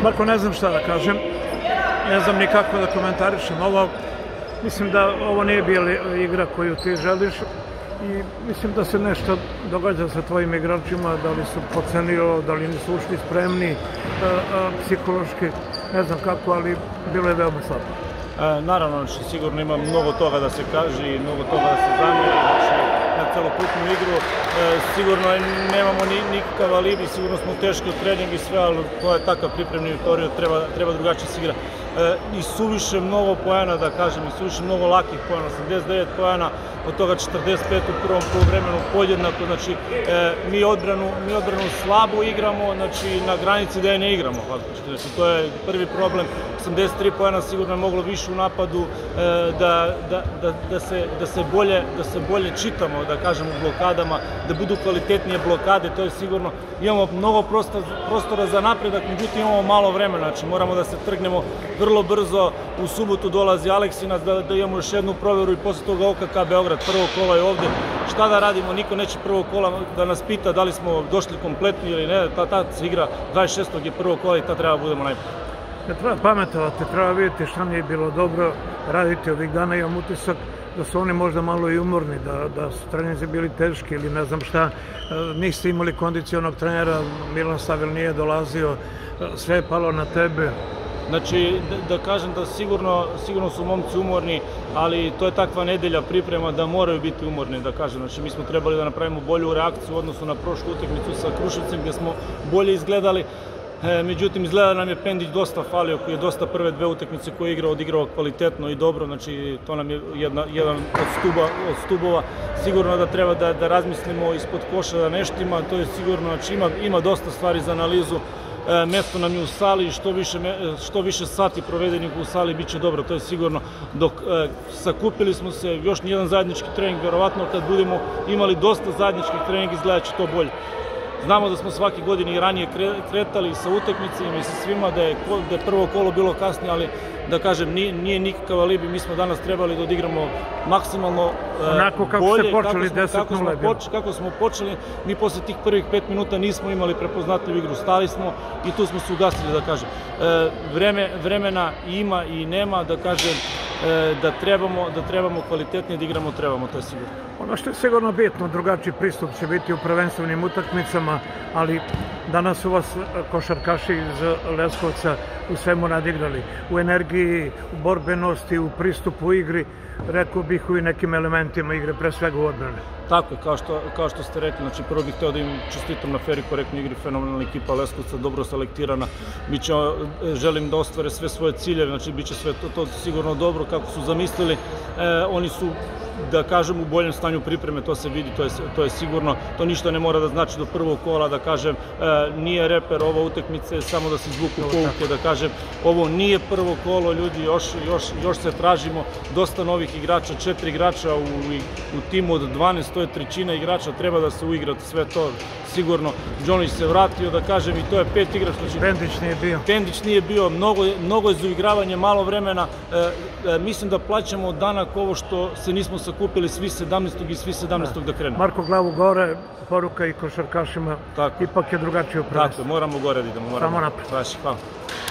Marko, ne znam šta da kažem, ne znam ni kako da komentarišem ovo. Mislim da ovo nije bila igra koju ti želiš i mislim da se nešto događa sa tvojim igračima, da li su pocenio, da li nisu ušli spremni, psihološki, ne znam kako, ali bilo je veoma slabo. Naravno, sigurno ima mnogo toga da se kaže i mnogo toga da se zamjeri, na celokupnu igru. Sigurno nemamo nikakav alibi, sigurno smo teški od treninga i sve, ali to je takav pripremni period, treba drugačije se igra. I suviše mnogo poena, da kažem, i suviše mnogo lakih poena, 89 poena, od toga 45 u prvom poluvremenu podjednako, znači mi odbranu slabo igramo, znači na granici da je ne igramo, znači to je prvi problem. 83 poena sigurno je moglo više u napadu, da se bolje čitamo, da kažem, u blokadama, da budu kvalitetnije blokade, to je sigurno. Imamo mnogo prostora za napredak, međutim imamo malo vremena, znači moramo da se trgnemo vrlo brzo. U subotu dolazi Aleksinac, da imamo još jednu proveru i posle toga OKK Beograd, prvo kolo je ovde. Šta da radimo, niko neće prvo kola da nas pita da li smo došli kompletni ili ne, tad se igra 26. je prvo kola i tad treba da budemo najbolji. Ne treba pametovati, treba vidjeti šta nije bilo dobro raditi ovih dana. Imam utisak da su oni možda malo i umorni, da su treninzi bili teški ili ne znam šta. Niste imali kondicionog trenera, Milan Stavil nije dolazio, sve je palo na tebe. Znači, da kažem da sigurno su momci umorni, ali to je takva nedelja priprema da moraju biti umorni, da kažem. Znači, mi smo trebali da napravimo bolju reakciju u odnosu na prošlu utakmicu sa Kruševcem, gdje smo bolje izgledali. Međutim, izgleda nam je Pendić dosta falio, koji je dosta prve dve utakmice koje je odigrao kvalitetno i dobro, znači to nam je jedan od stubova. Sigurno da treba da razmislimo ispod koša da nešto ima, to je sigurno, znači ima dosta stvari za analizu. Mesto nam je u sali, što više sati provedenih u sali bit će dobro, to je sigurno. Dok sakupili smo se, još nijedan zajednički trening, verovatno kad budemo imali dosta zajedničkih treninga izgledat će to bolje. Znamo da smo svake godine i ranije kretali sa utakmicama i sa svima, da je prvo kolo bilo kasnije, ali da kažem, nije nikakav alibi, mi smo danas trebali da odigramo maksimalno onako kako ste počeli, 10-0 je bilo. Kako smo počeli, mi posle tih prvih 5 minuta nismo imali prepoznatljivu igru, stali smo i tu smo se ugasili, da kažem. Vremena ima i nema, da kažem, da trebamo kvalitetnije da igramo, to je sigurno. Ono što je sigurno bitno, drugačiji pristup će biti u prvenstvenim utakmicama, ali danas su vas košarkaši iz Leskovca u svemu nadigrali. U energiji, u borbenosti, u pristupu igri, rekao bih i nekim elementima igre, pre svega u odbrane. Tako je, kao što ste rekli, znači prvo bih hteo da im čestitam na fer i korektnoj igri, fenomenalna ekipa Leskovca, dobro selektirana, želim da ostvare sve svoje ciljeve, znači bit će sve to sigurno dobro kako su zamislili, oni su, da kažem, u boljem stanju pripreme, to se vidi, to je sigurno, to ništa ne mora da znači do prvog kola, da kažem, nije reper ova utakmica, samo da se izvuku pouke, da kažem, ovo nije prvo kolo, ljudi, još se tražimo, dosta novih igrača, 4 igrača u timu od 12, to je trećina igrača, treba da se uigra sve to, sigurno. Đonić se vratio, da kažem, i to je 5 igrača. Pendić nije bio, mnogo je za uigravanje, malo vremena, mislim da plaćamo danak ovo što se nismo sakupili svi 17. i svi 17. da krenemo. Marko, glavu gore, poruka i košarkašima, ipak je drugačije u prvenstvu. Tako, moramo gore da idemo. Samo napred. Hvala.